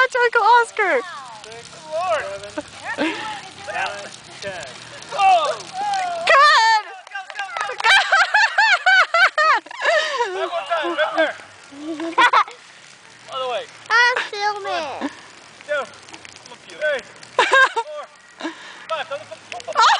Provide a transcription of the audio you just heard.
Watch Uncle Oscar. Good Lord. 7, 10. Oh! Good. One more time, right there. Other way. I'm filming. 2, 3, 4, 5.